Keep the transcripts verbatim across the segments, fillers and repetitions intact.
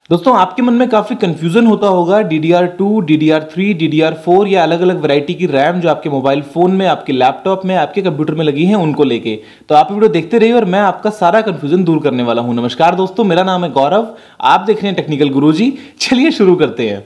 दोस्तों आपके मन में काफ़ी कंफ्यूजन होता होगा D D R two, D D R three, D D R four या अलग अलग वैरायटी की रैम जो आपके मोबाइल फ़ोन में, आपके लैपटॉप में, आपके कंप्यूटर में लगी हैं उनको लेके। तो आप वीडियो देखते रहिए और मैं आपका सारा कंफ्यूजन दूर करने वाला हूं। नमस्कार दोस्तों, मेरा नाम है गौरव, आप देख रहे हैं टेक्निकल गुरुजी। चलिए शुरू करते हैं।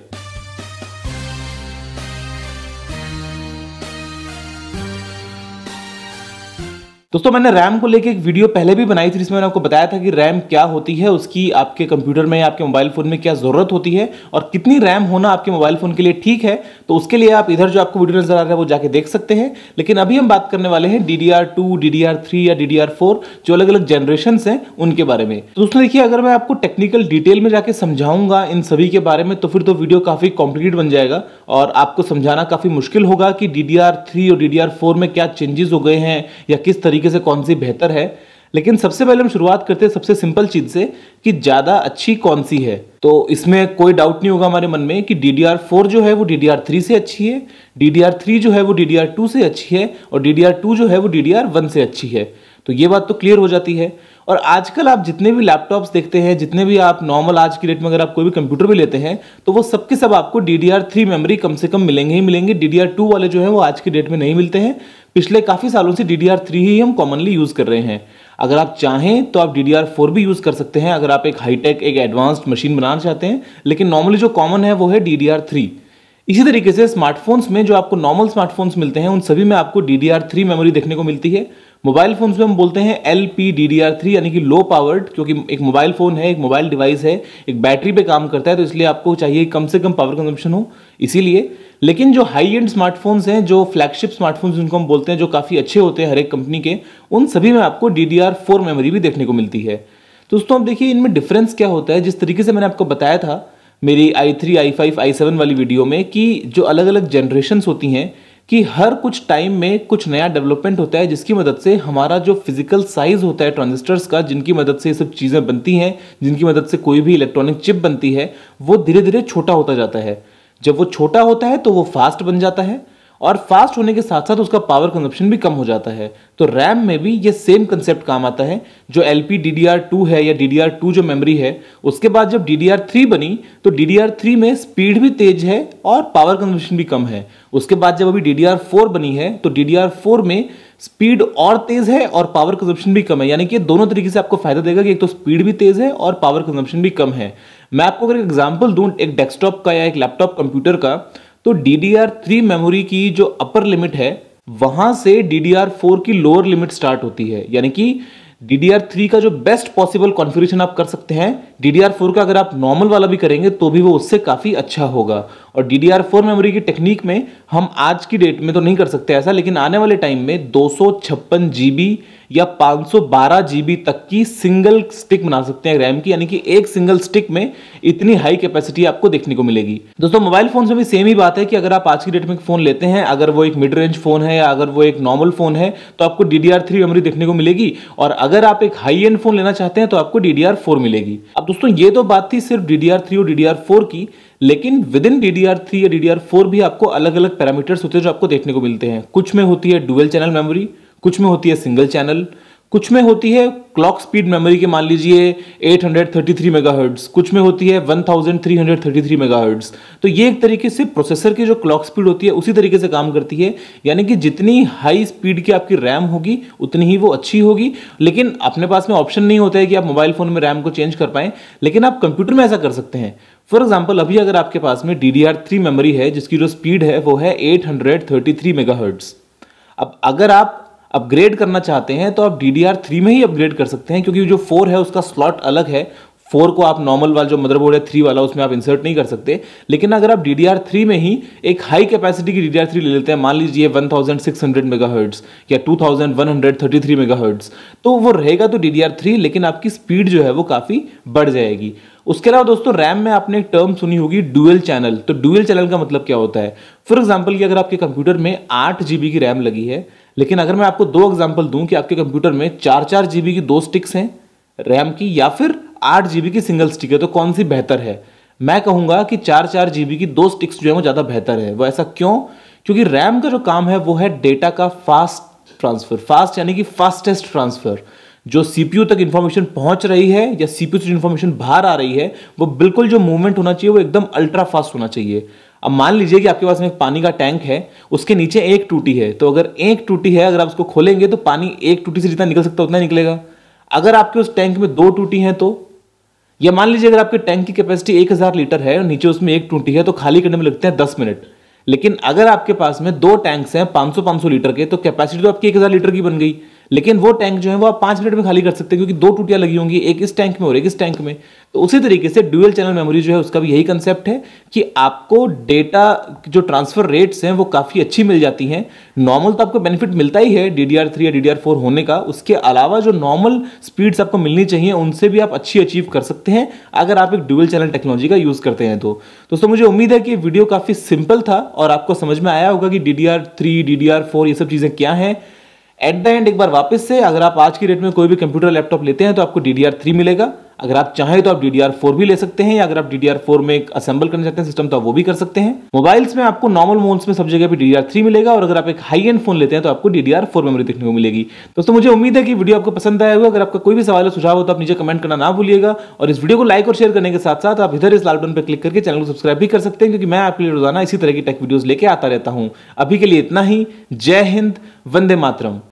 दोस्तों मैंने रैम को लेके एक वीडियो पहले भी बनाई थी जिसमें मैंने आपको बताया था कि रैम क्या होती है, उसकी आपके कंप्यूटर में या आपके मोबाइल फोन में क्या जरूरत होती है और कितनी रैम होना आपके मोबाइल फोन के लिए ठीक है। तो उसके लिए आप इधर जो आपको वीडियो नजर आ रहा है वो जाके देख सकते हैं। लेकिन अभी हम बात करने वाले हैं D D R two, D D R three या डी डी आर फोर जो अलग अलग जनरेशन हैं उनके बारे में। तो दोस्तों देखिए, अगर मैं आपको टेक्निकल डिटेल में जाके समझाऊंगा इन सभी के बारे में तो फिर तो वीडियो काफी कॉम्प्लिकेट बन जाएगा और आपको समझाना काफी मुश्किल होगा कि डी डी आर थ्री और डी डी आर फोर में क्या चेंजेस हो गए हैं या किस तरीके से कौन सी बेहतर है। लेकिन सबसे पहले हम शुरुआत करते हैं सबसे सिंपल चीज से कि ज्यादा अच्छी कौन सी है। तो इसमें कोई डाउट नहीं होगा हमारे मन में कि डी डी आर फोर जो है वो डी डी आर थ्री से अच्छी है, डी डी आर थ्री जो है वो डी डी आर टू से अच्छी है और डी डी आर टू जो है वो डी डी आर वन से अच्छी है। तो ये बात तो क्लियर हो जाती है। और आजकल आप जितने भी लैपटॉप्स देखते हैं, जितने भी आप नॉर्मल आज की डेट में अगर आप कोई भी कंप्यूटर भी लेते हैं तो वो सबके सब आपको D D R three memory कम से कम मिलेंगे ही मिलेंगे। डी डी आर टू वाले जो है वो आज की डेट में नहीं मिलते हैं। पिछले काफी सालों से डी डी आर थ्री ही हम कॉमनली यूज कर रहे हैं। अगर आप चाहें तो आप डी डी आर फोर भी यूज कर सकते हैं अगर आप एक हाईटेक, एक एडवांस्ड मशीन बनाना चाहते हैं। लेकिन नॉर्मली जो कॉमन है वो है डी डी आर थ्री। इसी तरीके से स्मार्टफोन्स में जो आपको नॉर्मल स्मार्टफोन्स मिलते हैं उन सभी में आपको D D R three memory देखने को मिलती है। मोबाइल फोन्स में हम बोलते हैं L P D D R three यानी कि लो पावर्ड, क्योंकि एक मोबाइल फोन है, एक मोबाइल डिवाइस है, एक बैटरी पे काम करता है तो इसलिए आपको चाहिए कम से कम पावर कंजम्पशन हो, इसीलिए। लेकिन जो हाई एंड स्मार्टफोन्स हैं, जो फ्लैगशिप स्मार्टफोन्स जिनको हम बोलते हैं, जो काफी अच्छे होते हैं हर एक कंपनी के, उन सभी में आपको D D R four memory भी देखने को मिलती है। तो दोस्तों अब देखिए इनमें डिफरेंस क्या होता है। जिस तरीके से मैंने आपको बताया था मेरी I three, I five, I seven वाली वीडियो में कि जो अलग अलग जनरेशन्स होती हैं कि हर कुछ टाइम में कुछ नया डेवलपमेंट होता है जिसकी मदद से हमारा जो फिजिकल साइज होता है ट्रांजिस्टर्स का, जिनकी मदद से ये सब चीज़ें बनती हैं, जिनकी मदद से कोई भी इलेक्ट्रॉनिक चिप बनती है, वो धीरे धीरे छोटा होता जाता है। जब वो छोटा होता है तो वो फास्ट बन जाता है और फास्ट होने के साथ साथ उसका पावर कंजप्शन भी कम हो जाता है। तो रैम में भी ये सेम कंसेप्ट काम आता है। जो L P D D R two है या डी डी आर टू जो मेमोरी है, उसके बाद जब डी डी आर थ्री बनी तो डी डी आर थ्री में स्पीड भी तेज है और पावर कंजप्शन भी कम है। उसके बाद जब अभी डी डी आर फोर बनी है तो डी डी आर फोर में स्पीड और तेज है और पावर कंजप्शन भी कम है। यानी कि दोनों तरीके से आपको फायदा देगा कि एक तो स्पीड भी तेज है और पावर कंजप्शन भी कम है। मैं आपको अगर एग्जाम्पल दूं एक डेस्कटॉप का या एक लैपटॉप कंप्यूटर का, तो D D R three memory की जो अपर लिमिट है वहां से डी डी आर फोर की लोअर लिमिट स्टार्ट होती है। यानी कि डी डी आर थ्री का जो बेस्ट पॉसिबल कॉन्फ़िगरेशन आप कर सकते हैं, डी डी आर फोर का अगर आप नॉर्मल वाला भी करेंगे तो भी वो उससे काफी अच्छा होगा। और D D R four memory की टेक्निक में हम आज की डेट में तो नहीं कर सकते ऐसा, लेकिन आने वाले टाइम में दो सौ छप्पन जीबी या पाँच सौ बारह जीबी तक की सिंगल स्टिक बना सकते हैं रैम की। यानी कि एक सिंगल स्टिक में इतनी हाई कैपेसिटी आपको देखने को मिलेगी। दोस्तों मोबाइल फोन में भी सेम ही बात है कि अगर आप आज की डेट में फोन लेते हैं, अगर वो एक मिड रेंज फोन है या अगर वो एक नॉर्मल फोन है तो आपको D D R three memory देखने को मिलेगी और अगर आप एक हाई एंड फोन लेना चाहते हैं तो आपको डी डी आर फोर मिलेगी। अब दोस्तों ये तो बात थी सिर्फ डी डी आर थ्री और डी डी आर फोर की, लेकिन within D D R three या डी डी आर फोर भी आपको अलग अलग पैरामीटर्स होते हैं जो आपको देखने को मिलते हैं। कुछ में होती है डुअल चैनल मेमोरी, कुछ में होती है सिंगल चैनल, कुछ में होती है क्लॉक स्पीड मेमोरी के मान लीजिए eight hundred thirty three megahertz, कुछ में होती है one thousand three hundred thirty three megahertz. तो ये एक तरीके से प्रोसेसर की जो क्लॉक स्पीड होती है उसी तरीके से काम करती है। यानी कि जितनी हाई स्पीड की आपकी रैम होगी उतनी ही वो अच्छी होगी। लेकिन अपने पास में ऑप्शन नहीं होता है कि आप मोबाइल फोन में रैम को चेंज कर पाएं, लेकिन आप कंप्यूटर में ऐसा कर सकते हैं। फॉर एग्जाम्पल अभी अगर आपके पास में D D R three memory है जिसकी जो स्पीड है वो है eight hundred thirty three megahertz. अब अगर आप अपग्रेड करना चाहते हैं तो आप डी डी आर थ्री में ही अपग्रेड कर सकते हैं, क्योंकि जो फोर है उसका स्लॉट अलग है। फोर को आप नॉर्मल वाला जो मदरबोर्ड है थ्री वाला उसमें आप इंसर्ट नहीं कर सकते। लेकिन अगर आप डी डी आर थ्री में ही एक हाई कैपेसिटी की डी डी आर थ्री ले लेते हैं, मान लीजिए one thousand six hundred megahertz या two thousand one hundred thirty three megahertz, तो वो रहेगा तो डी डी आर थ्री, लेकिन आपकी स्पीड जो है वो काफी बढ़ जाएगी। उसके अलावा दोस्तों रैम में आपने एक टर्म सुनी होगी डुअल चैनल। तो डुअल चैनल का मतलब क्या होता है? फॉर एग्जांपल कि अगर आपके कंप्यूटर में आठ जीबी की रैम लगी है, लेकिन अगर मैं आपको दो एग्जांपल दूं कि आपके कंप्यूटर में चार चार जीबी की दो स्टिक्स हैं रैम की या फिर आठ जीबी की सिंगल स्टिक है, तो कौन सी बेहतर है? मैं कहूंगा कि चार चार जीबी की दो स्टिक्स जो है वो ज्यादा बेहतर है। वो ऐसा क्यों? क्योंकि रैम का जो काम है वो है डेटा का फास्ट ट्रांसफर। फास्ट यानी कि फास्टेस्ट ट्रांसफर। जो सीपीयू तक इंफॉर्मेशन पहुंच रही है या सीपीयू से इंफॉर्मेशन बाहर आ रही है वो बिल्कुल जो मूवमेंट होना चाहिए वो एकदम अल्ट्रा फास्ट होना चाहिए। अब मान लीजिए कि आपके पास में एक पानी का टैंक है, उसके नीचे एक टूटी है, तो अगर एक टूटी है अगर आप उसको खोलेंगे तो पानी एक टूटी से जितना निकल सकता है उतना निकलेगा। अगर आपके उस टैंक में दो टूटी हैं तो, या मान लीजिए अगर आपके टैंक की कैपेसिटी एक हज़ार लीटर है और नीचे उसमें एक टूटी है तो खाली करने में लगते हैं दस मिनट। लेकिन अगर आपके पास में दो टैंक्स हैं पाँच सौ पाँच सौ लीटर के, तो कैपेसिटी तो आपकी एक हज़ार लीटर की बन गई, लेकिन वो टैंक जो है वो आप पाँच मिनट में खाली कर सकते हैं क्योंकि दो टूटियां लगी होंगी, एक इस टैंक में और एक इस टैंक में। तो उसी तरीके से ड्यूअल चैनल मेमोरी जो है उसका भी यही कंसेप्ट है कि आपको डेटा जो ट्रांसफर रेट्स हैं वो काफ़ी अच्छी मिल जाती हैं। नॉर्मल तो आपको बेनिफिट मिलता ही है डी डी आर थ्री या डी डी आर फोर होने का, उसके अलावा जो नॉर्मल स्पीड्स आपको मिलनी चाहिए उनसे भी आप अच्छी अचीव कर सकते हैं अगर आप एक ड्यूअल चैनल टेक्नोलॉजी का यूज़ करते हैं। तो दोस्तों मुझे उम्मीद है कि वीडियो काफ़ी सिंपल था और आपको समझ में आया होगा कि D D R three D D R four ये सब चीज़ें क्या हैं। एट द एंड एक बार वापस से अगर आप आज की डेट में कोई भी कंप्यूटर लैपटॉप लेते हैं तो आपको डी डी आर थ्री मिलेगा। अगर आप चाहें तो आप डी डी आर फोर भी ले सकते हैं, या अगर आप डी डी आर फोर में एक असेंबल करना चाहते हैं सिस्टम तो आप वो भी कर सकते हैं। मोबाइल्स में आपको नॉर्मल मोड्स में सब जगह पे डी डी आर थ्री मिलेगा और अगर आप एक हाई एंड फोन लेते हैं तो आपको D D R four memory देखने को मिलेगी। दोस्तों मुझे उम्मीद है कि वीडियो आपको पसंद आया होगा। अगर आपका कोई भी सवाल या सुझाव हो तो आप नीचे कमेंट करना ना भूलिएगा और इस वीडियो को लाइक और शेयर करने के साथ साथ आप इधर इस लाल बटन पर क्लिक करके चैनल को सब्सक्राइब भी कर सकते हैं क्योंकि मैं आपके लिए रोजाना इसी तरह की टेक वीडियोस लेके आता रहता हूं। अभी के लिए इतना ही। जय हिंद, वंदे मातरम।